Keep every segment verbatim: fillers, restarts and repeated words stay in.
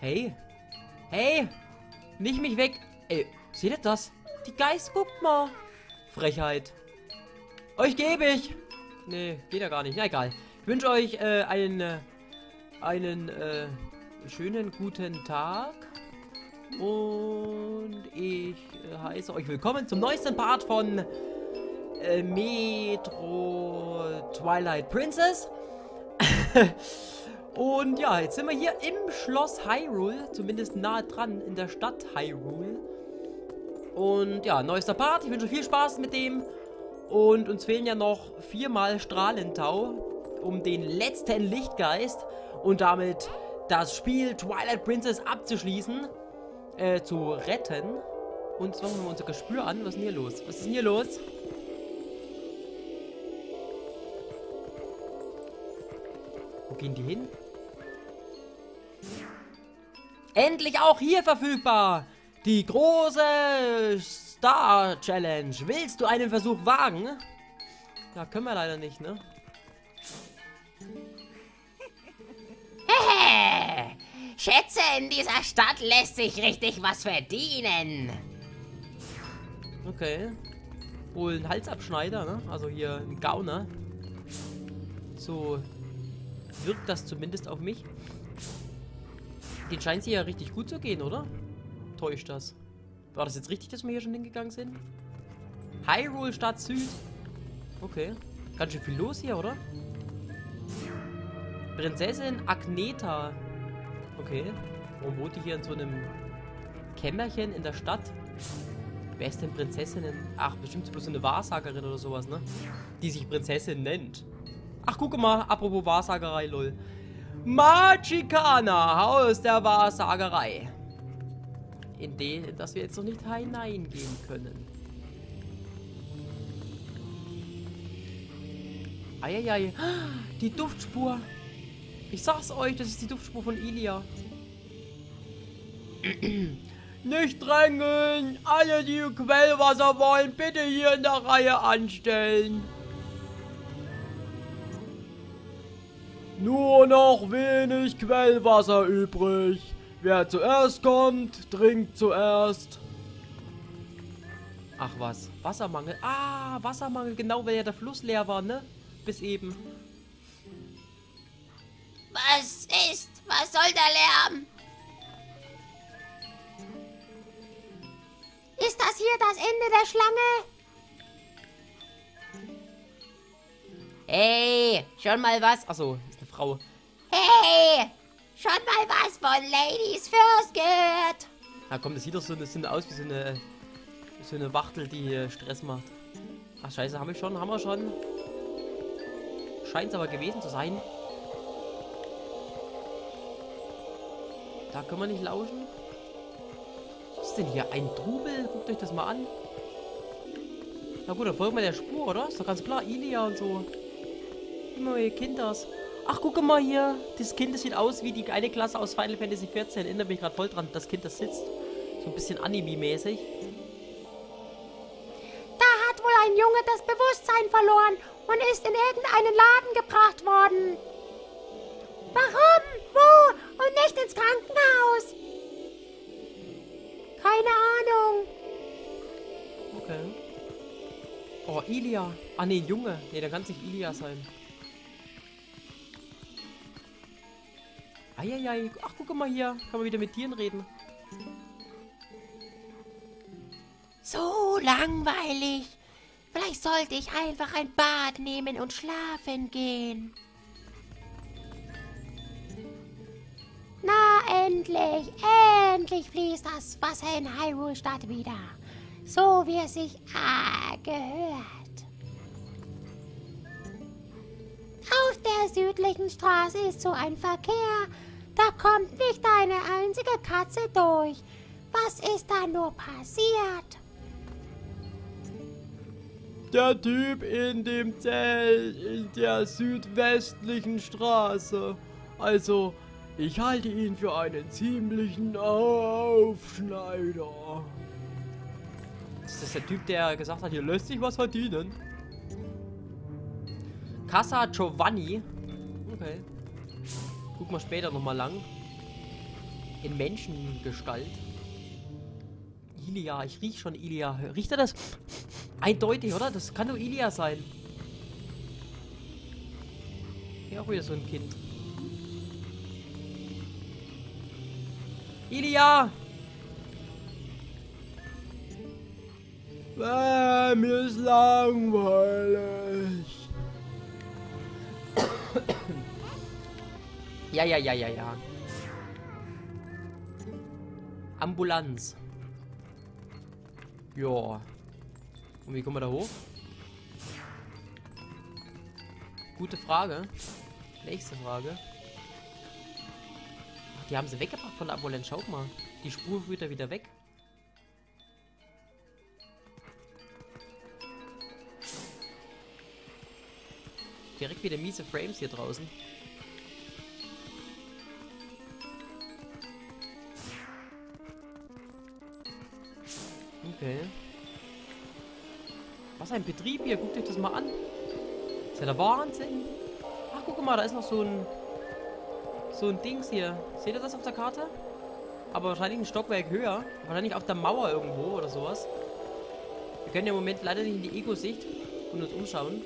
Hey. Hey. Nicht mich weg. Ey, seht ihr das? Die Geist, guckt mal. Frechheit. Euch gebe ich. Nee, geht ja gar nicht. Na egal. Ich wünsche euch äh, einen, äh, einen äh, schönen guten Tag. Und ich äh, heiße euch willkommen zum neuesten Part von äh, Metro Twilight Princess. Und ja, jetzt sind wir hier im Schloss Hyrule, zumindest nahe dran in der Stadt Hyrule. Und ja, neuester Part. Ich wünsche viel Spaß mit dem. Und uns fehlen ja noch viermal Strahlentau, um den letzten Lichtgeist und damit das Spiel Twilight Princess abzuschließen, äh, zu retten. Und jetzt machen wir unser Gespür an. Was ist denn hier los? Was ist denn hier los? Wo gehen die hin? Endlich auch hier verfügbar! Die große Star Challenge. Willst du einen Versuch wagen? Ja, können wir leider nicht, ne? Hehe! Schätze, in dieser Stadt lässt sich richtig was verdienen. Okay. Wohl ein Halsabschneider, ne? Also hier ein Gauner. So wirkt das zumindest auf mich. Den scheint sie ja richtig gut zu gehen, oder? Täuscht das? War das jetzt richtig, dass wir hier schon hingegangen sind? Hyrule Stadt Süd. Okay. Ganz schön viel los hier, oder? Prinzessin Agneta. Okay. Warum wohnt die hier in so einem Kämmerchen in der Stadt? Wer ist denn Prinzessinnen? Ach, bestimmt bloß so eine Wahrsagerin oder sowas, ne? Die sich Prinzessin nennt. Ach, guck mal, apropos Wahrsagerei, lol. Magicana, Haus der Wahrsagerei. In den, dass wir jetzt noch nicht hineingehen können. Eieiei. Die Duftspur. Ich sag's euch, das ist die Duftspur von Ilia. Nicht drängeln! Alle, die Quellwasser wollen, bitte hier in der Reihe anstellen. Nur noch wenig Quellwasser übrig. Wer zuerst kommt, trinkt zuerst. Ach was, Wassermangel. Ah, Wassermangel, genau, weil ja der Fluss leer war, ne? Bis eben. Was ist? Was soll der Lärm? Ist das hier das Ende der Schlange? Hey, schon mal was? Achso, ist eine Frau. Hey, schon mal was von Ladies First gehört? Na komm, das sieht doch so, das sieht aus wie so eine, so eine Wachtel, die hier Stress macht. Ach scheiße, haben wir schon, haben wir schon. Scheint es aber gewesen zu sein. Da können wir nicht lauschen. Was ist denn hier? Ein Trubel? Guckt euch das mal an. Na gut, dann folgen wir der Spur, oder? Ist doch ganz klar, Ilia und so. Immer ihr Kinders. Ach, gucke mal hier. Das Kind, das sieht aus wie die eine Klasse aus Final Fantasy vierzehn. Erinnert mich gerade voll dran. Das Kind, das sitzt. So ein bisschen Anime-mäßig. Da hat wohl ein Junge das Bewusstsein verloren und ist in irgendeinen Laden gebracht worden. Warum? Wo? Und nicht ins Krankenhaus? Keine Ahnung. Okay. Oh, Ilia. Ah, nee, Junge. Nee, da kann es nicht Ilia sein. Eieiei. Ach, guck mal hier. Kann man wieder mit Tieren reden. So langweilig. Vielleicht sollte ich einfach ein Bad nehmen und schlafen gehen. Na, endlich, endlich fließt das Wasser in Hyrule Stadt wieder. So wie es sich ah, gehört. Auf der südlichen Straße ist so ein Verkehr. Da kommt nicht eine einzige Katze durch. Was ist da nur passiert? Der Typ in dem Zelt in der südwestlichen Straße. Also, ich halte ihn für einen ziemlichen Aufschneider. Ist das der Typ, der gesagt hat, hier lässt sich was verdienen? Casa Giovanni. Okay. Guck mal später nochmal lang. In Menschengestalt. Ilia, ich riech schon Ilia. Riecht er das? Eindeutig, oder? Das kann nur Ilia sein. Hier auch wieder so ein Kind. Ilia! Ah, mir ist langweilig. Ja, ja, ja, ja, ja. Ambulanz. Ja. Und wie kommen wir da hoch? Gute Frage. Nächste Frage. Ach, die haben sie weggebracht von der Ambulanz. Schaut mal. Die Spur führt da wieder weg. Direkt wieder miese Frames hier draußen. Okay. Was ein Betrieb hier. Guckt euch das mal an. Ist ja der Wahnsinn. Ach, guck mal, da ist noch so ein... So ein Dings hier. Seht ihr das auf der Karte? Aber wahrscheinlich ein Stockwerk höher. Wahrscheinlich auf der Mauer irgendwo oder sowas. Wir können ja im Moment leider nicht in die Ego-Sicht und uns umschauen.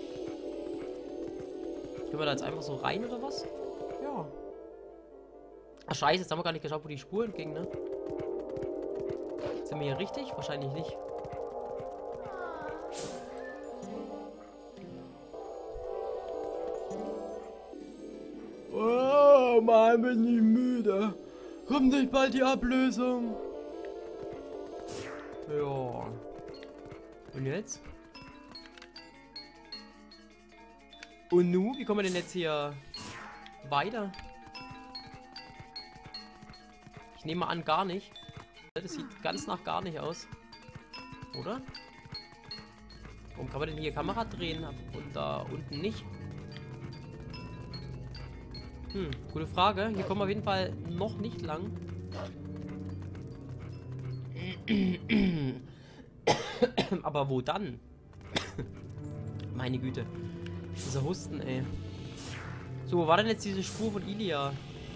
Können wir da jetzt einfach so rein oder was? Ja. Ach scheiße, jetzt haben wir gar nicht geschaut, wo die Spur entging, ne? Sind wir hier richtig? Wahrscheinlich nicht. Oh Mann, bin ich müde. Kommt nicht bald die Ablösung? Ja. Und jetzt? Und nu, wie kommen wir denn jetzt hier weiter? Ich nehme an, gar nicht. Das sieht ganz nach gar nicht aus. Oder? Warum kann man denn hier Kamera drehen und da unten nicht? Hm, gute Frage. Hier kommen wir auf jeden Fall noch nicht lang. Aber wo dann? Meine Güte. Dieser Husten, ey. So, wo war denn jetzt diese Spur von Ilia?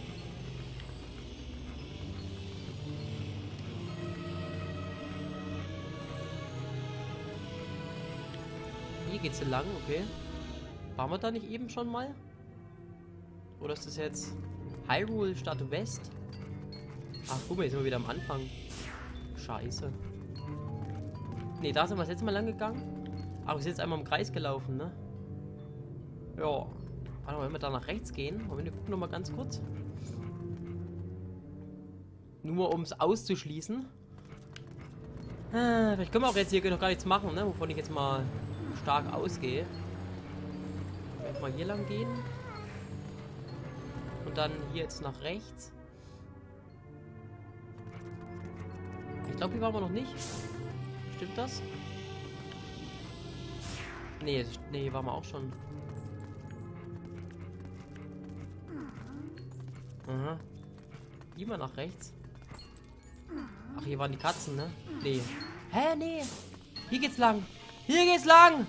Hier geht's hier lang, okay. Waren wir da nicht eben schon mal? Oder ist das jetzt Hyrule Stadt West? Ach, guck mal, jetzt sind wir wieder am Anfang. Scheiße. Ne, da sind wir das letzte Mal lang gegangen. Aber wir sind jetzt einmal im Kreis gelaufen, ne? Ja. Warte mal, wenn wir da nach rechts gehen. Wollen wir gucken noch mal ganz kurz. Nur um es auszuschließen. Ah, vielleicht können wir auch jetzt hier noch gar nichts machen, ne? Wovon ich jetzt mal stark ausgehe. Vielleicht mal hier lang gehen. Und dann hier jetzt nach rechts. Ich glaube, hier waren wir noch nicht. Stimmt das? Nee, nee, hier waren wir auch schon. Aha. Hier mal nach rechts. Ach, hier waren die Katzen, ne? Nee. Hä, nee. Hier geht's lang. Hier geht's lang.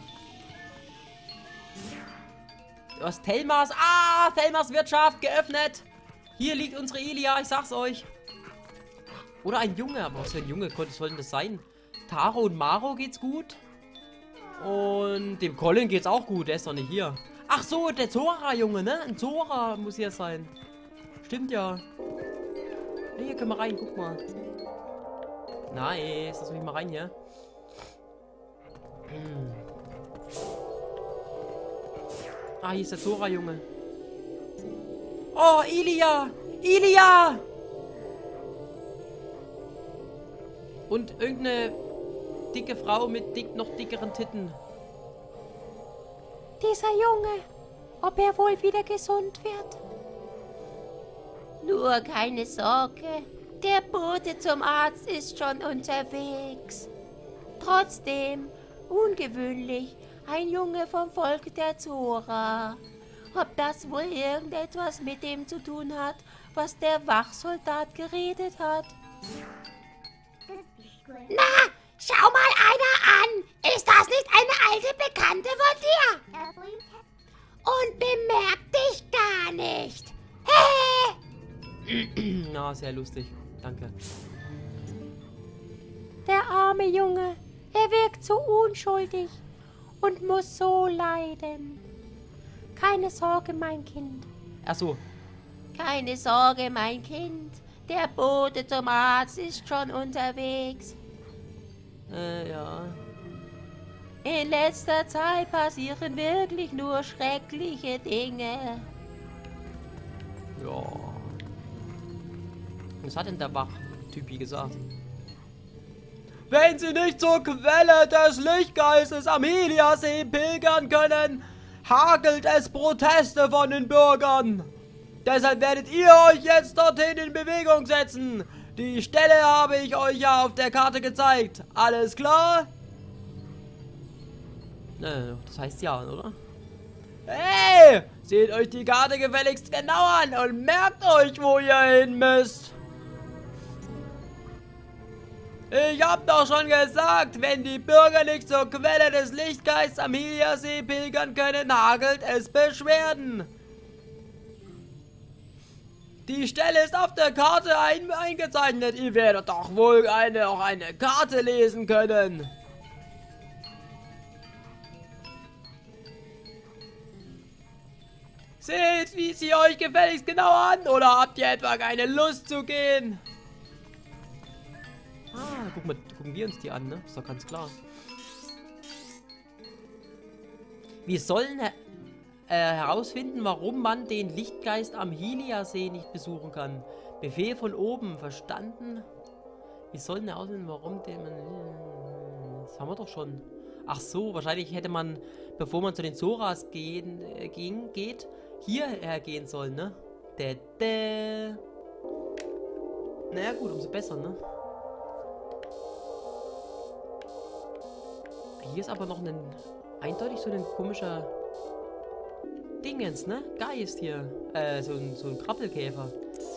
Was, Thelmas? Ah, Thelmas Wirtschaft geöffnet. Hier liegt unsere Ilia, ich sag's euch. Oder ein Junge. Aber was für ein Junge soll denn das sein? Taro und Maro geht's gut. Und dem Colin geht's auch gut. Der ist doch nicht hier. Ach so, der Zora-Junge, ne? Ein Zora muss hier sein. Stimmt ja. Hier können wir rein, guck mal. Nice, lass mich mal rein hier. Hm. Ah, hier ist der Zora-Junge. Oh, Ilia! Ilia! Und irgendeine dicke Frau mit dick, noch dickeren Titten. Dieser Junge, ob er wohl wieder gesund wird? Nur keine Sorge, der Bote zum Arzt ist schon unterwegs. Trotzdem, ungewöhnlich, ein Junge vom Volk der Zora. Ob das wohl irgendetwas mit dem zu tun hat, was der Wachsoldat geredet hat? Na, schau mal einer an! Ist das nicht eine alte Bekannte von dir? Und bemerkt dich gar nicht. Hey! Na, sehr lustig. Danke. Der arme Junge, er wirkt so unschuldig und muss so leiden. Keine Sorge, mein Kind. Ach so. Keine Sorge, mein Kind. Der Bote zum Arzt ist schon unterwegs. Äh, ja. In letzter Zeit passieren wirklich nur schreckliche Dinge. Ja. Was hat denn der Wachtypi gesagt? Wenn Sie nicht zur Quelle des Lichtgeistes am Heliasee pilgern können, hagelt es Proteste von den Bürgern. Deshalb werdet ihr euch jetzt dorthin in Bewegung setzen. Die Stelle habe ich euch ja auf der Karte gezeigt. Alles klar? Äh, das heißt ja, oder? Hey! Seht euch die Karte gefälligst genau an und merkt euch, wo ihr hin müsst. Ich hab doch schon gesagt, wenn die Bürger nicht zur Quelle des Lichtgeistes am Heliasee pilgern können, hagelt es Beschwerden. Die Stelle ist auf der Karte ein eingezeichnet. Ihr werdet doch wohl eine, auch eine Karte lesen können. Seht, wie sie euch gefälligst genau an, oder habt ihr etwa keine Lust zu gehen? Ah, guck mal, gucken wir uns die an, ne? Ist doch ganz klar. Wir sollen äh, herausfinden, warum man den Lichtgeist am Heliasee nicht besuchen kann. Befehl von oben, verstanden? Wir sollen herausfinden, warum den man... Das haben wir doch schon. Ach so, wahrscheinlich hätte man, bevor man zu den Zoras gehen, äh, ging, geht, hierher gehen sollen, ne? Dä, dä. Naja gut, umso besser, ne? Hier ist aber noch ein, eindeutig so ein komischer Dingens, ne? Geist hier. Äh, so ein, so ein Krabbelkäfer.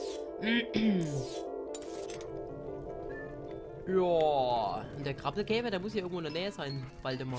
Ja, und der Krabbelkäfer, der muss hier irgendwo in der Nähe sein, Waldemar.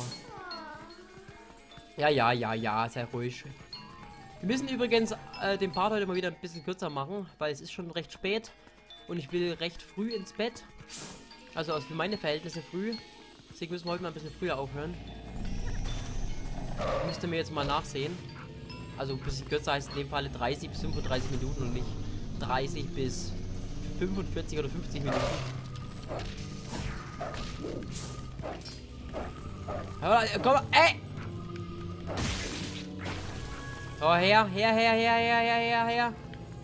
Ja, ja, ja, ja, sei ruhig. Wir müssen übrigens äh, den Part heute mal wieder ein bisschen kürzer machen, weil es ist schon recht spät und ich will recht früh ins Bett. Also für meine Verhältnisse früh. Deswegen müssen wir heute mal ein bisschen früher aufhören. Müsst ihr mir jetzt mal nachsehen. Also ein bisschen kürzer heißt in dem Falle dreißig bis fünfunddreißig Minuten und nicht dreißig bis fünfundvierzig oder fünfzig Minuten. Aber, komm, ey! Oh, her, her, her, her, her, her, her, her.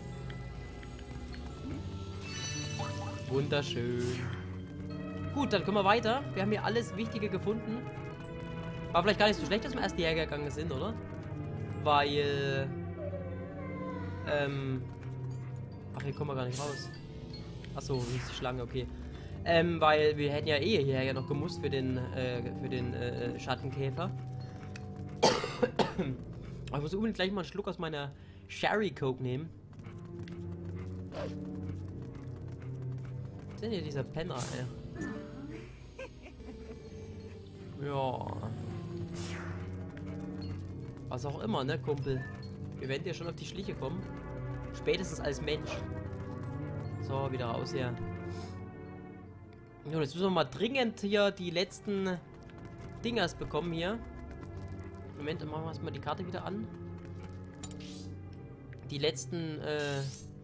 Wunderschön. Gut, dann können wir weiter. Wir haben hier alles Wichtige gefunden. War vielleicht gar nicht so schlecht, dass wir erst hierher gegangen sind, oder? Weil... Ähm... Ach, hier kommen wir gar nicht raus. Achso, hier ist die Schlange, okay. Ähm, weil wir hätten ja eh hierher noch gemusst für den, äh, für den, äh, Schattenkäfer. Aber ich muss unbedingt gleich mal einen Schluck aus meiner Sherry Coke nehmen. Was ist denn hier dieser Penner, ey? Ja. Was auch immer, ne, Kumpel? Wir werden dir schon auf die Schliche kommen. Spätestens als Mensch. So, wieder raus hier. Ja, jetzt müssen wir mal dringend hier die letzten Dingers bekommen hier. Moment, dann machen wir erstmal die Karte wieder an. Die letzten, äh...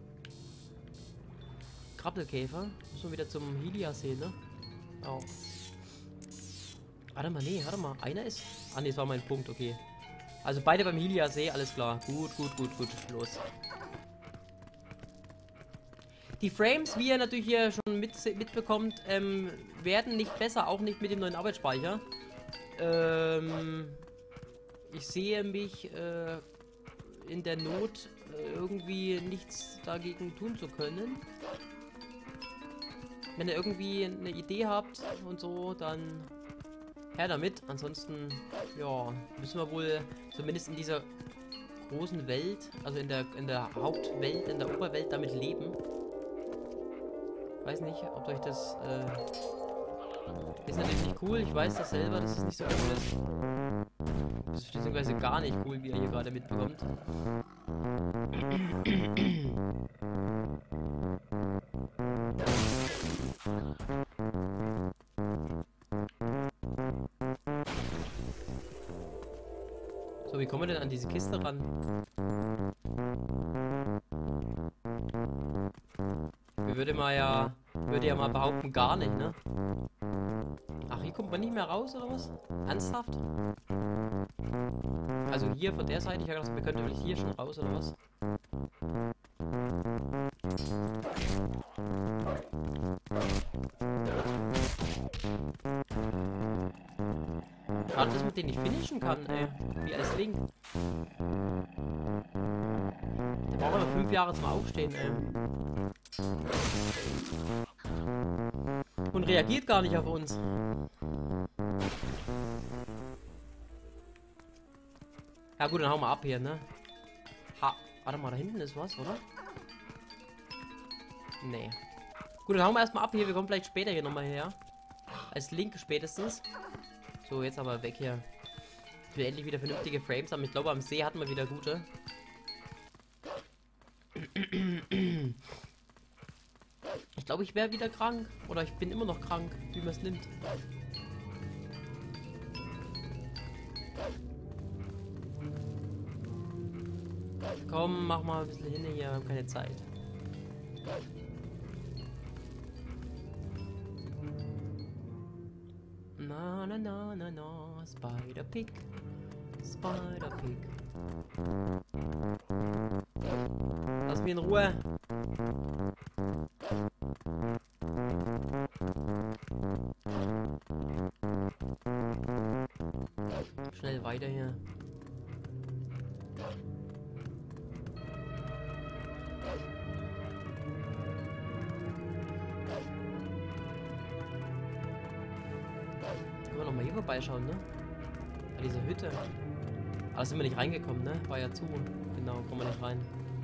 Krabbelkäfer. Müssen wir wieder zum Heliasee, ne? Oh. Warte mal, nee, warte mal. Einer ist... Ah, nee, das war mein Punkt, okay. Also beide beim Heliasee, alles klar. Gut, gut, gut, gut. Los. Die Frames, wie ihr natürlich hier schon mit, mitbekommt, ähm, werden nicht besser, auch nicht mit dem neuen Arbeitsspeicher. Ähm, ich sehe mich äh, in der Not, äh, irgendwie nichts dagegen tun zu können. Wenn ihr irgendwie eine Idee habt und so, dann her damit. Ansonsten, ja, müssen wir wohl zumindest in dieser großen Welt, also in der, in der Hauptwelt, in der Oberwelt damit leben. Weiß nicht, ob euch das, äh, ist natürlich nicht cool. Ich weiß das selber, dass es nicht so cool ist. Das ist beziehungsweise gar nicht cool, wie ihr hier gerade mitbekommt. kommen wir denn an diese Kiste ran? Wir würde mal ja, würde ja mal behaupten, gar nicht, ne? Ach, hier kommt man nicht mehr raus, oder was? Ernsthaft? Also hier von der Seite, ich habe gedacht, wir könnten wirklich hier schon raus, oder was? Schade, dass man den nicht finishen kann, ey. Wie als Link. Da brauchen wir fünf Jahre zum Aufstehen, ey. Und reagiert gar nicht auf uns. Ja gut, dann hauen wir ab hier, ne? Ha, warte mal, da hinten ist was, oder? Nee. Gut, dann hauen wir erstmal ab hier, wir kommen vielleicht später hier nochmal her. Als Link spätestens. So, jetzt aber weg hier. Ich will endlich wieder vernünftige Frames haben. Ich glaube, am See hatten wir wieder gute. Ich glaube, ich wäre wieder krank. Oder ich bin immer noch krank, wie man es nimmt. Komm, mach mal ein bisschen hin hier, wir haben keine Zeit. Na na na na na, Spider Pig, Spider Pig. Lass mich in Ruhe. Schnell weiter hier. Können wir noch mal hier vorbeischauen, ne? An dieser Hütte. Aber da sind wir nicht reingekommen, ne? War ja zu. Genau, kommen wir nicht rein.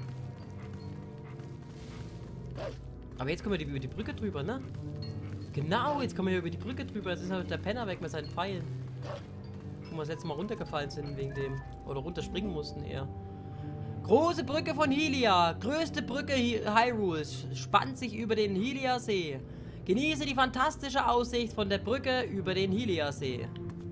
Aber jetzt kommen wir über die Brücke drüber, ne? Genau, jetzt kommen wir hier über die Brücke drüber. Jetzt ist halt der Penner weg mit seinen Pfeilen. Wo wir das letzte Mal runtergefallen sind wegen dem. Oder runterspringen mussten eher. Große Brücke von Hylia. Größte Brücke Hyrules. Spannt sich über den Hylia-See. Genieße die fantastische Aussicht von der Brücke über den Hylia-See.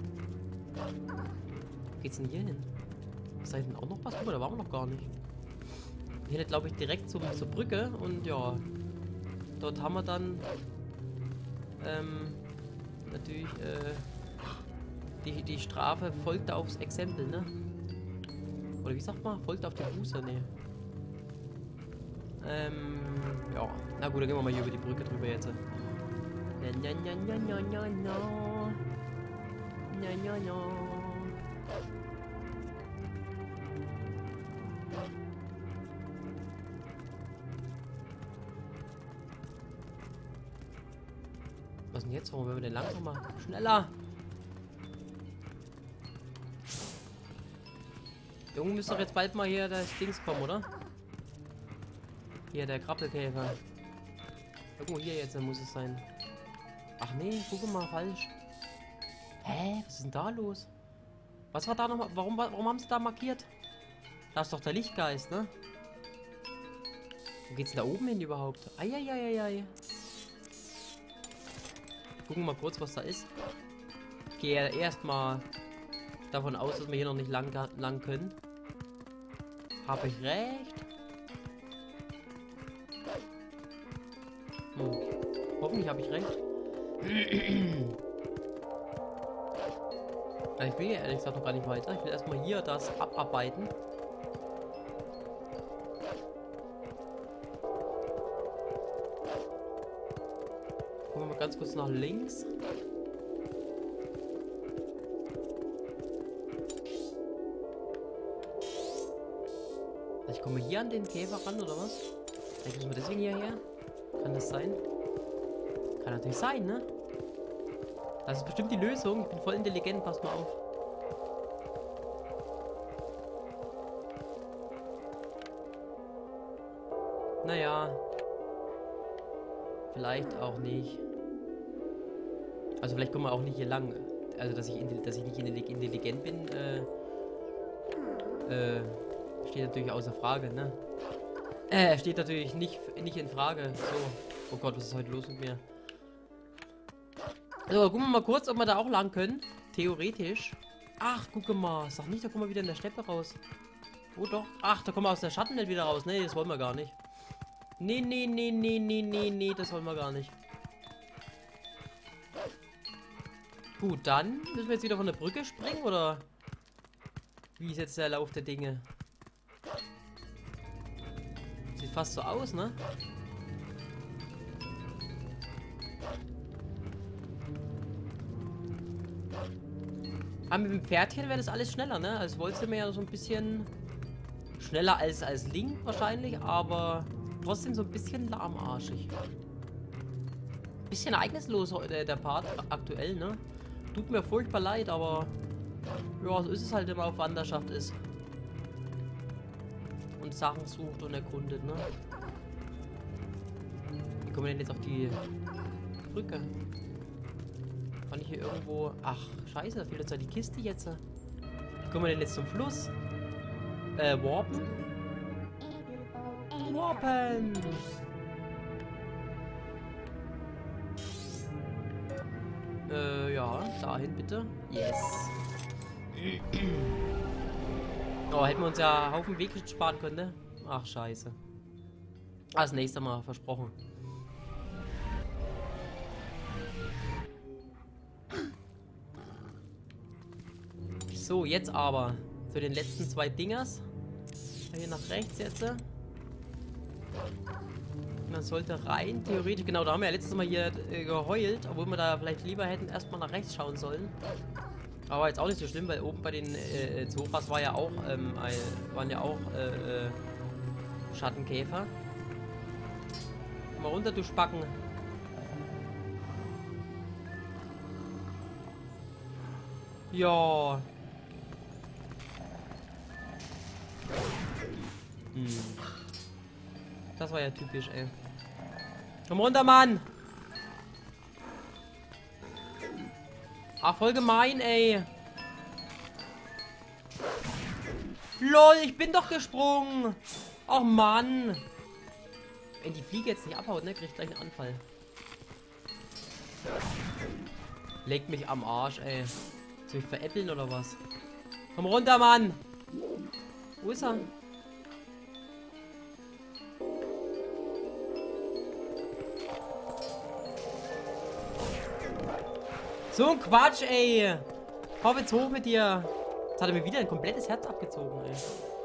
Wo geht's denn hier hin? Ist da hinten auch noch was? Guck mal, da waren wir noch gar nicht. Hier glaube ich direkt zum, zur Brücke und ja. Dort haben wir dann ähm, natürlich äh, die, die Strafe folgt aufs Exempel, ne? Oder wie sagt man? Folgt auf die Fuße, ne? Ähm, ja. Na gut, dann gehen wir mal hier über die Brücke drüber jetzt. Na, na, na, na, na, na, na. Na, na, na. Was denn jetzt? Warum werden wir denn langsamer? Schneller! Junge, müsste doch jetzt bald mal hier das Dings kommen, oder? Hier, der Krabbelkäfer. Irgendwo hier jetzt muss es sein. Ach nee, guck mal, falsch. Hä? Was ist denn da los? Was war da nochmal? Warum, warum haben sie da markiert? Da ist doch der Lichtgeist, ne? Wo geht's denn da oben hin überhaupt? Eieieiei. Gucken wir mal kurz, was da ist. Ich gehe ja erstmal davon aus, dass wir hier noch nicht lang, lang können. Habe ich recht? Hm. Hoffentlich habe ich recht. Ich will ja ehrlich gesagt noch gar nicht weiter. Ich will erstmal hier das abarbeiten. Gucken wir mal ganz kurz nach links. Ich komme hier an den Käfer ran, oder was? Vielleicht müssen wir deswegen hierher. Kann das sein? Kann natürlich sein, ne? Das ist bestimmt die Lösung. Ich bin voll intelligent, passt mal auf. Naja. Vielleicht auch nicht. Also vielleicht kommen wir auch nicht hier lang. Also dass ich, dass ich nicht intelligent bin, äh, äh, steht natürlich außer Frage, ne? Äh, steht natürlich nicht, nicht in Frage. So. Oh Gott, was ist heute los mit mir? So, gucken wir mal kurz, ob wir da auch lang können. Theoretisch. Ach, guck mal. Sag nicht, da kommen wir wieder in der Steppe raus. Oh doch. Ach, da kommen wir aus der Schattenwelt wieder raus. Nee, das wollen wir gar nicht. Nee, nee, nee, nee, nee, nee, nee, das wollen wir gar nicht. Gut, dann müssen wir jetzt wieder von der Brücke springen, oder? Wie ist jetzt der Lauf der Dinge? Sieht fast so aus, ne? Aber mit dem Pferdchen wäre das alles schneller, ne? Also wollte mir ja so ein bisschen schneller als, als Link wahrscheinlich, aber trotzdem so ein bisschen lahmarschig. Bisschen ereignislos der, der Part aktuell, ne? Tut mir furchtbar leid, aber ja, so ist es halt, wenn man auf Wanderschaft ist. Und Sachen sucht und erkundet, ne? Wie kommen wir denn jetzt auf die Brücke? Kann ich hier irgendwo... Ach, scheiße, da fehlt uns ja die Kiste jetzt. Wie kommen wir denn jetzt zum Fluss? Äh, warpen? Warpen! Äh, ja, dahin bitte. Yes. Oh, hätten wir uns ja einen Haufen Weg sparen können, ne? Ach, scheiße. Ah, das nächste Mal, versprochen. So, jetzt aber zu den letzten zwei Dingers. Hier nach rechts jetzt. Man sollte rein, theoretisch, genau, da haben wir ja letztes Mal hier äh, geheult, obwohl wir da vielleicht lieber hätten erstmal nach rechts schauen sollen. Aber jetzt auch nicht so schlimm, weil oben bei den äh, Zoras war ja auch, ähm, äh, waren ja auch äh, äh, Schattenkäfer. Komm mal runter, du Spacken. Ja. Hm. Das war ja typisch, ey. Komm runter, Mann! Ach, voll gemein, ey. Lol, ich bin doch gesprungen. Ach, Mann. Wenn die Fliege jetzt nicht abhaut, ne, krieg ich gleich einen Anfall. Leg mich am Arsch, ey. Soll ich veräppeln oder was? Komm runter, Mann! Wo ist er? So ein Quatsch, ey! Hau jetzt hoch mit dir! Jetzt hat er mir wieder ein komplettes Herz abgezogen, ey.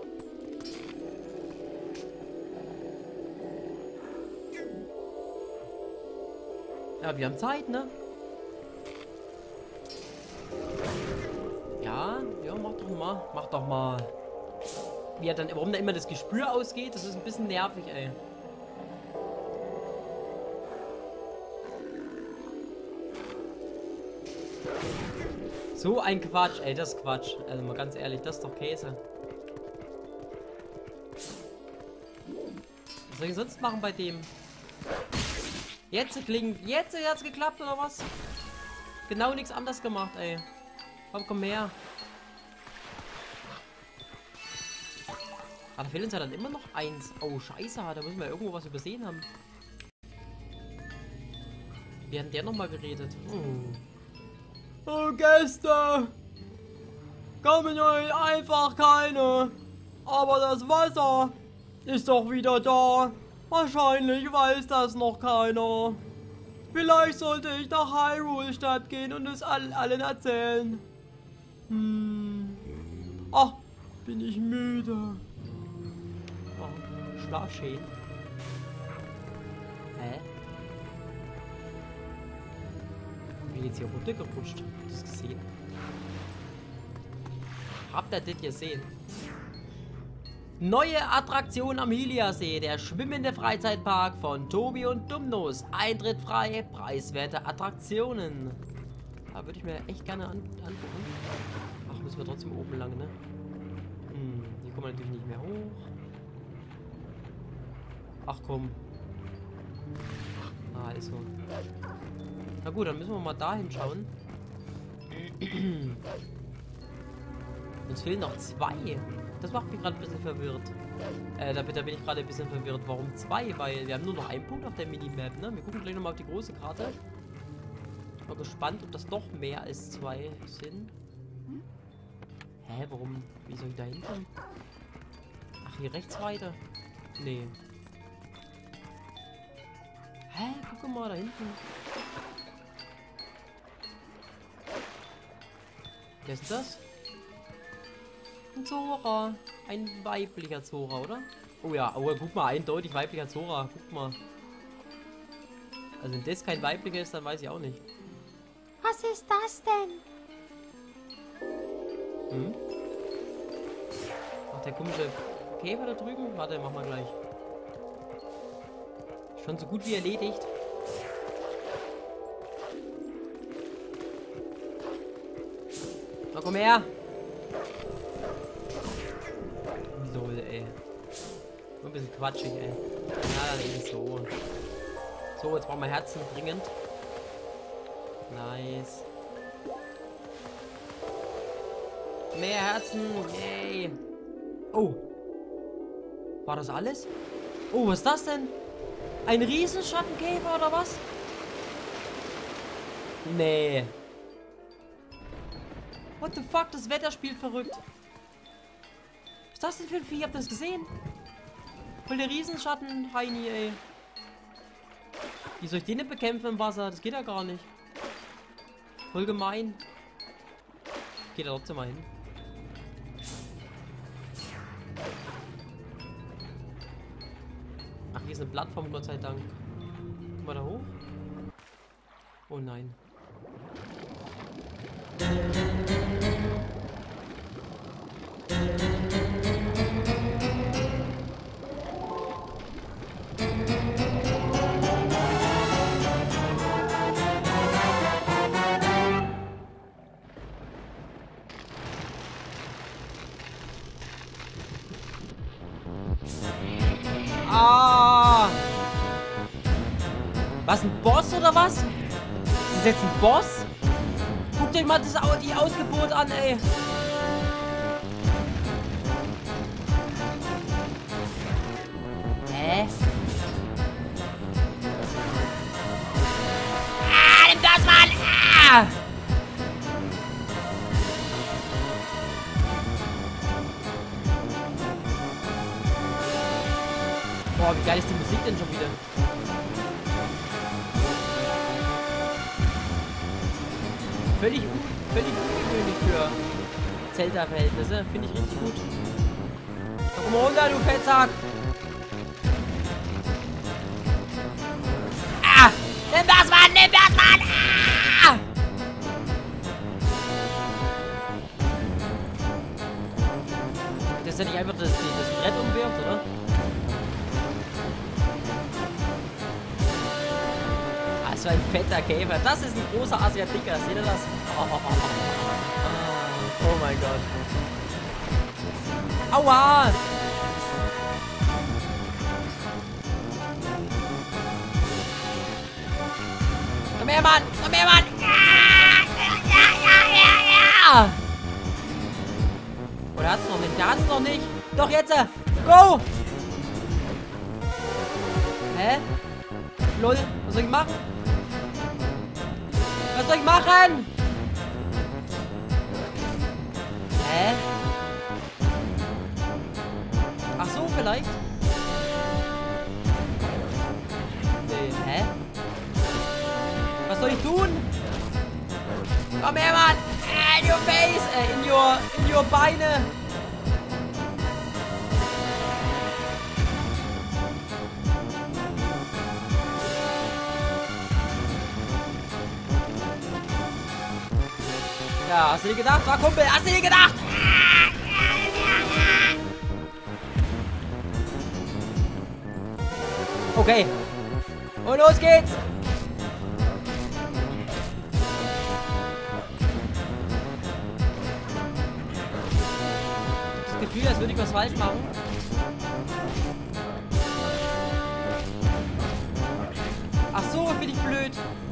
Ja, wir haben Zeit, ne? Ja, ja, mach doch mal. Mach doch mal. Wie er dann, warum da immer das Gespür ausgeht, das ist ein bisschen nervig, ey. So ein Quatsch, ey, das ist Quatsch. Also mal ganz ehrlich, das ist doch Käse. Was soll ich sonst machen bei dem? Jetzt klingt, jetzt hat's geklappt oder was? Genau nichts anderes gemacht, ey. Komm, komm her. Aber fehlt uns ja dann immer noch eins. Oh, scheiße, da müssen wir irgendwo was übersehen haben. Wie hat der nochmal geredet? Oh. Oh, Gäste! Kommen euch einfach keine! Aber das Wasser ist doch wieder da! Wahrscheinlich weiß das noch keiner. Vielleicht sollte ich nach Hyrule-Stadt gehen und es all, allen erzählen. Hm. Ach, bin ich müde. Oh, schlaf schön. Hä? Bin jetzt hier runtergerutscht. Habt ihr das gesehen? Habt ihr das gesehen? Neue Attraktion am Hylia-See, der schwimmende Freizeitpark von Tobi und Dumnos. Eintritt frei, preiswerte Attraktionen. Da würde ich mir echt gerne an angucken. Ach, müssen wir trotzdem oben lang, ne? Hm, hier kommen wir natürlich nicht mehr hoch. Ach komm. Ah, ist so. Na gut, dann müssen wir mal dahin schauen. Uns fehlen noch zwei. Das macht mich gerade ein bisschen verwirrt. Äh, da, da bin ich gerade ein bisschen verwirrt. Warum zwei? Weil wir haben nur noch einen Punkt auf der Minimap, ne? Wir gucken gleich nochmal auf die große Karte. Ich bin mal gespannt, ob das doch mehr als zwei sind. Hä, warum? Wie soll ich da hinten? Ach, hier rechts weiter? Nee. Hä, guck mal da hinten. Wer ist das? Ein Zora. Ein weiblicher Zora, oder? Oh ja, oh, guck mal, eindeutig weiblicher Zora. Guck mal. Also wenn das kein weiblicher ist, dann weiß ich auch nicht. Was ist das denn? Hm? Ach, der komische Käfer da drüben? Warte, mach mal gleich. Schon so gut wie erledigt. Na, komm her! Lol, ey. Nur ein bisschen quatschig, ey. Ja, dann ist es so. So, jetzt brauchen wir Herzen dringend. Nice. Mehr Herzen, yay. Oh. War das alles? Oh, was ist das denn? Ein Riesenschattenkäfer oder was? Nee. What the fuck, das Wetter spielt verrückt. Was ist das denn für ein Vieh? Habt ihr das gesehen? Voll der Riesenschatten, Heini, ey. Wie soll ich den denn bekämpfen im Wasser? Das geht ja gar nicht. Voll gemein. Geht da trotzdem mal hin. Ach, hier ist eine Plattform, Gott sei Dank. Guck mal da hoch. Oh nein. Ah! Was, ein Boss oder was? Ist das jetzt ein Boss? Guckt euch mal das, die Ausgeburt an, ey. Hä? Ah, nimm das mal! Ah! Boah, wie geil ist die Musik denn schon wieder? Völlig, völlig ungewöhnlich für Zelda-Verhältnisse. Finde ich richtig gut. Komm mal runter, du Fettsack! Ah! Nimm das, Mann! Nimm das, Mann! Ah! Das ist ja nicht einfach, dass die das Brett umwirft, oder? Ah, so ein fetter Käfer. Das ist ein großer Asiatiker. Seht ihr das? Oh, oh, oh, oh. Oh mein Gott. Aua! Komm her, Mann! Komm her, Mann! Ja, ja, ja, ja, ja! Oder hat's noch nicht? Der hat's noch nicht! Doch, jetzt! Go! Hä? Lol, was soll ich machen? Was soll ich machen? Hä? Ach so, vielleicht? Nee, hä? Was soll ich tun? Komm her, Mann! Äh, in your face! Äh, in your... in your Beine! Ja, hast du dir gedacht? War Kumpel, hast du dir gedacht? Okay. Und los geht's! Das Gefühl, als würde ich was falsch machen. Ach so, bin ich blöd.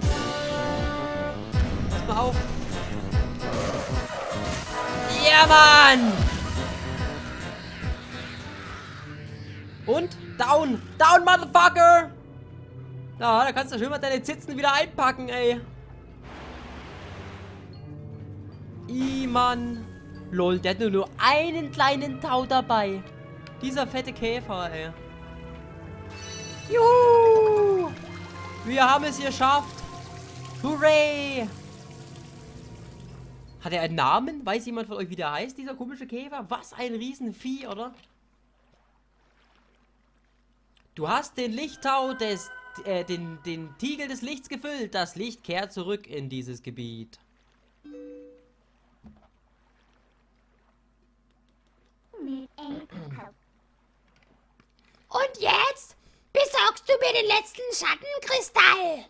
Pass mal auf. Ja, Mann! Und? Down! Down, Motherfucker! Ja, da kannst du schön mal deine Zitzen wieder einpacken, ey. I, Mann. Lol, der hat nur, nur einen kleinen Tau dabei. Dieser fette Käfer, ey. Juhu! Wir haben es geschafft. Hooray! Hat er einen Namen? Weiß jemand von euch, wie der heißt, dieser komische Käfer? Was ein Riesenvieh, oder? Du hast den Lichttau des, äh, den, den Tiegel des Lichts gefüllt. Das Licht kehrt zurück in dieses Gebiet. Und jetzt besorgst du mir den letzten Schattenkristall.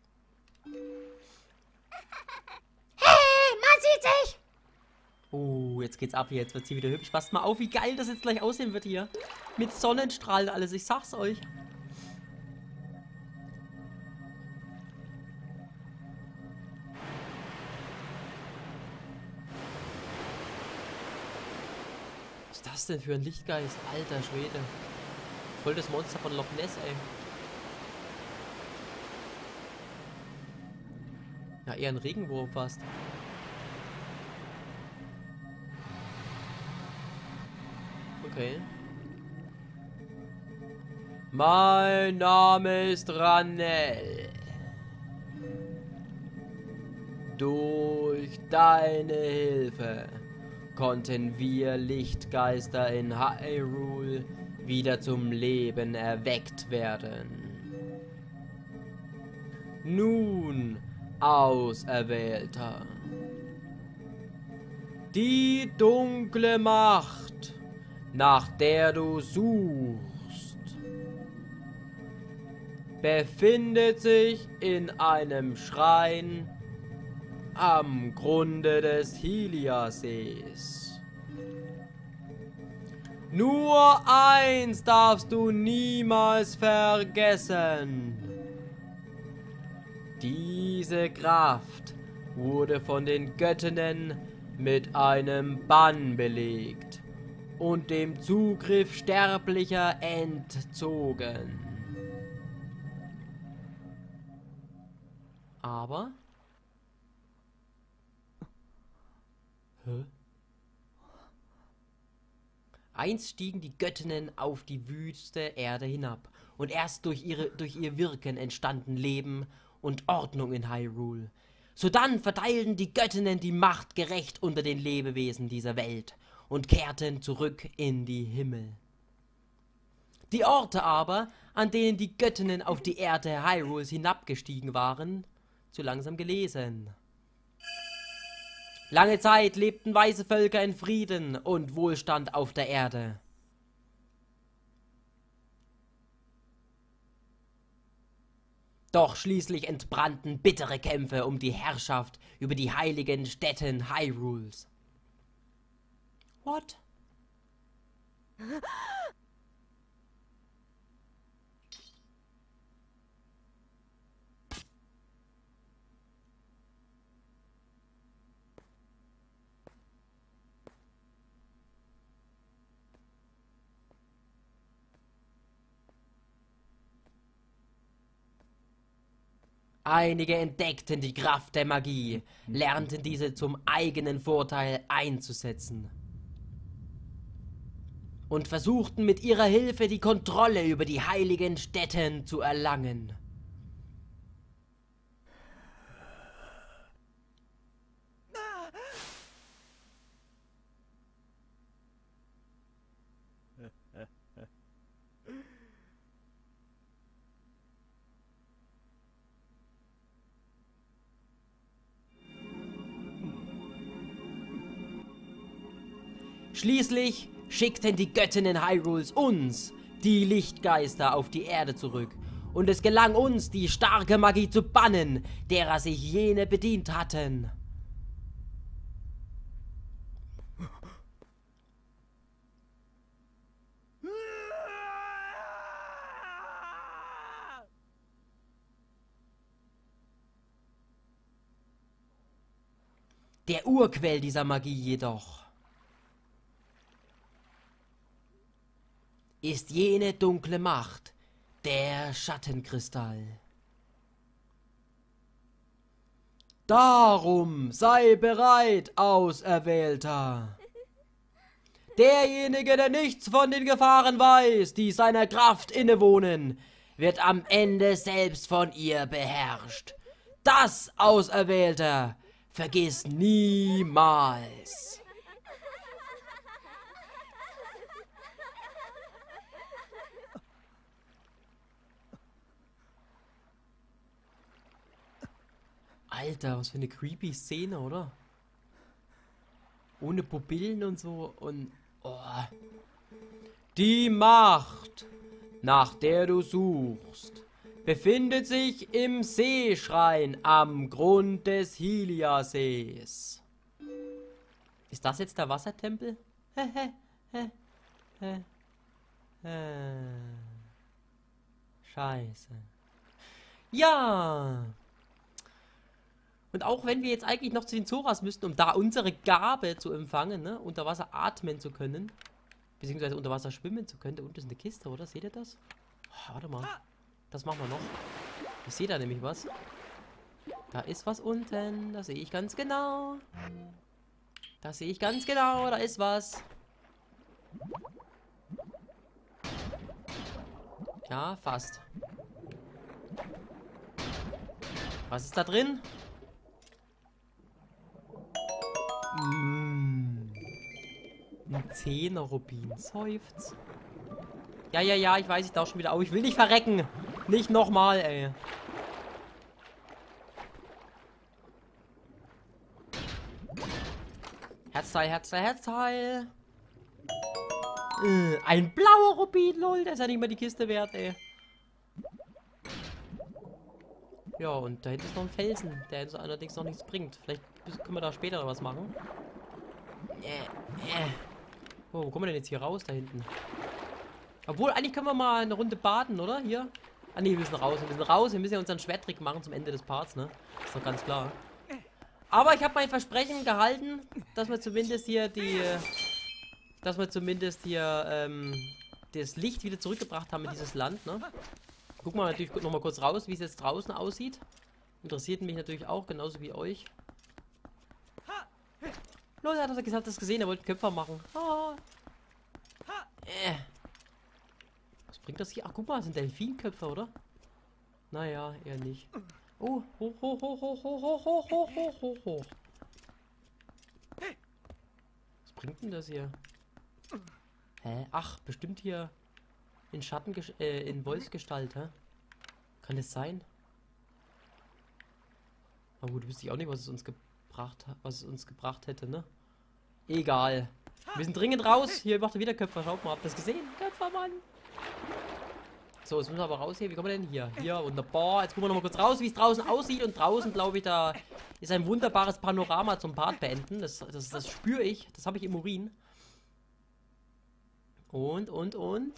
Hey, man sieht sich. Oh, jetzt geht's ab hier. Jetzt wird sie wieder hübsch. Passt mal auf, wie geil das jetzt gleich aussehen wird hier. Mit Sonnenstrahlen alles. Ich sag's euch. Was ist das denn für ein Lichtgeist? Alter Schwede. Voll das Monster von Loch Ness, ey. Ja, eher ein Regenwurm fast. Okay. Mein Name ist Ranel. Durch deine Hilfe konnten wir Lichtgeister in Hyrule wieder zum Leben erweckt werden. Nun, Auserwählter. Die dunkle Macht, nach der du suchst, befindet sich in einem Schrein am Grunde des Hylia-Sees. Nur eins darfst du niemals vergessen. Diese Kraft wurde von den Göttinnen mit einem Bann belegt und dem Zugriff Sterblicher entzogen. Aber... Hä? Einst stiegen die Göttinnen auf die wüste Erde hinab, und erst durch, ihre, durch ihr Wirken entstanden Leben und Ordnung in Hyrule. Sodann verteilten die Göttinnen die Macht gerecht unter den Lebewesen dieser Welt und kehrten zurück in die Himmel. Die Orte aber, an denen die Göttinnen auf die Erde Hyrules hinabgestiegen waren, zu langsam gelesen. Lange Zeit lebten weise Völker in Frieden und Wohlstand auf der Erde. Doch schließlich entbrannten bittere Kämpfe um die Herrschaft über die heiligen Städten Hyrules. What? Einige entdeckten die Kraft der Magie, lernten diese zum eigenen Vorteil einzusetzen und versuchten mit ihrer Hilfe die Kontrolle über die heiligen Städten zu erlangen. Schließlich schickten die Göttinnen Hyrules uns, die Lichtgeister, auf die Erde zurück. Und es gelang uns, die starke Magie zu bannen, derer sich jene bedient hatten. Der Urquell dieser Magie jedoch ist jene dunkle Macht, der Schattenkristall. Darum sei bereit, Auserwählter. Derjenige, der nichts von den Gefahren weiß, die seiner Kraft innewohnen, wird am Ende selbst von ihr beherrscht. Das, Auserwählter, vergiss niemals. Alter, was für eine creepy Szene, oder? Ohne Pupillen und so und... Oh. Die Macht, nach der du suchst, befindet sich im Seeschrein am Grund des Hylia-Sees. Ist das jetzt der Wassertempel? Scheiße. Ja. Und auch wenn wir jetzt eigentlich noch zu den Zoras müssten, um da unsere Gabe zu empfangen, ne? Unter Wasser atmen zu können. Beziehungsweise unter Wasser schwimmen zu können. Da unten ist eine Kiste, oder? Seht ihr das? Oh, warte mal. Das machen wir noch. Ich sehe da nämlich was. Da ist was unten. Da sehe ich ganz genau. Da sehe ich ganz genau. Da ist was. Ja, fast. Was ist da drin? Mm. Ein Zehner-Rubin. Seufzt. Ja, ja, ja, ich weiß, ich tauche schon wieder auf. Ich will nicht verrecken. Nicht nochmal, ey. Herzteil, Herzteil, Herzteil. Äh, ein blauer Rubin, lol. Der ist ja nicht mehr die Kiste wert, ey. Ja, und da hinten ist noch ein Felsen, der uns allerdings noch nichts bringt. Vielleicht können wir da später noch was machen. Äh, äh. Oh, wo kommen wir denn jetzt hier raus, da hinten? Obwohl, eigentlich können wir mal eine Runde baden, oder? Hier? Ah, ne, wir müssen raus. Wir müssen raus. Wir müssen ja unseren Schwerttrick machen zum Ende des Parts, ne? Ist doch ganz klar. Aber ich habe mein Versprechen gehalten, dass wir zumindest hier die... Dass wir zumindest hier, ähm... das Licht wieder zurückgebracht haben in dieses Land, ne? Gucken wir natürlich noch mal kurz raus, wie es jetzt draußen aussieht. Interessiert mich natürlich auch, genauso wie euch. Leute, hat er gesagt, das gesehen, er wollte Köpfer machen. Ah. Äh. Was bringt das hier? Ach, guck mal, das sind Delfinköpfe, oder? Naja, eher nicht. Oh, hoch, hoch, hoch, hoch, hoch, hoch, hoch, hoch, hoch, hoch, hoch. Was bringt denn das hier? Hä? Ach, bestimmt hier in Schatten, äh, in Wolfsgestalt, hä? Kann das sein? Aber gut, wüsste ich auch nicht, was es uns gebracht hat, was es uns gebracht hätte, ne? Egal. Wir sind dringend raus. Hier macht er wieder Köpfer. Schaut mal, habt ihr das gesehen? Köpfer, Mann. So, jetzt müssen wir aber raus hier. Wie kommen wir denn hier? Hier, wunderbar. Jetzt gucken wir noch mal kurz raus, wie es draußen aussieht. Und draußen, glaube ich, da ist ein wunderbares Panorama zum Part beenden. Das, das, das spüre ich. Das habe ich im Urin. Und, und, und.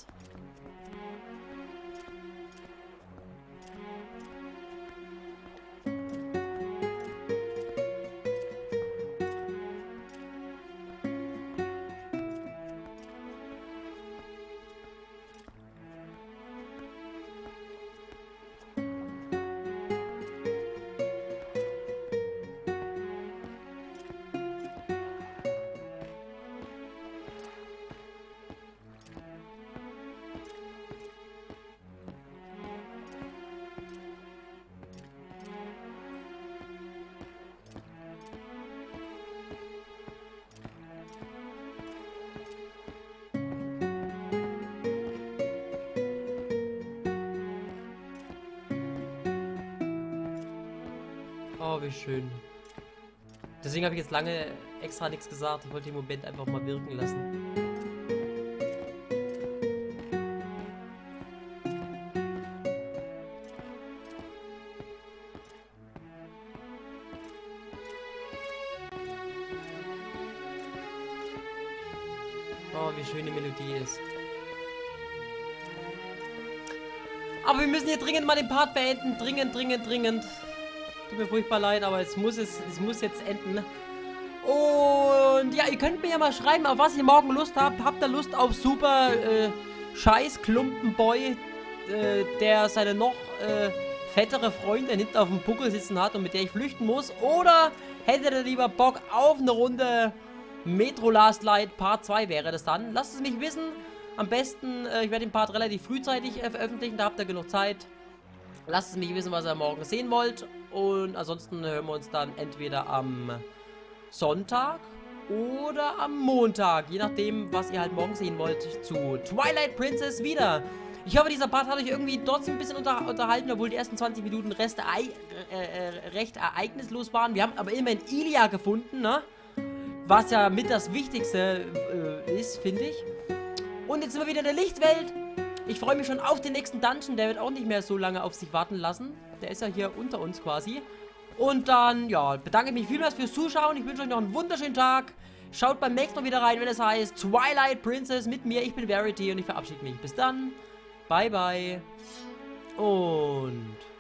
Oh, wie schön. Deswegen habe ich jetzt lange extra nichts gesagt. Ich wollte den Moment einfach mal wirken lassen. Oh, wie schön die Melodie ist. Aber wir müssen hier dringend mal den Part beenden. Dringend, dringend, dringend. Tut mir furchtbar leid, aber es muss, es, es muss jetzt enden. Und ja, ihr könnt mir ja mal schreiben, auf was ihr morgen Lust habt. Habt ihr Lust auf super äh, scheiß Klumpenboy, äh, der seine noch äh, fettere Freundin hinten auf dem Buckel sitzen hat und mit der ich flüchten muss? Oder hättet ihr lieber Bock auf eine Runde Metro Last Light Part zwei wäre das dann. Lasst es mich wissen. Am besten, äh, ich werde den Part relativ frühzeitig äh, veröffentlichen, da habt ihr genug Zeit. Lasst es mich wissen, was ihr morgen sehen wollt. Und ansonsten hören wir uns dann entweder am Sonntag oder am Montag, je nachdem, was ihr halt morgen sehen wollt, zu Twilight Princess wieder. Ich hoffe, dieser Part hat euch irgendwie trotzdem ein bisschen unter, unterhalten, obwohl die ersten zwanzig Minuten Rest, äh, äh, recht ereignislos waren. Wir haben aber immerhin Ilia gefunden, ne? Was ja mit das Wichtigste äh, ist, finde ich. Und jetzt sind wir wieder in der Lichtwelt. Ich freue mich schon auf den nächsten Dungeon. Der wird auch nicht mehr so lange auf sich warten lassen. Der ist ja hier unter uns quasi. Und dann, ja, bedanke ich mich vielmals fürs Zuschauen. Ich wünsche euch noch einen wunderschönen Tag. Schaut beim nächsten Mal wieder rein, wenn es heißt Twilight Princess mit mir. Ich bin Verity und ich verabschiede mich. Bis dann. Bye, bye. Und...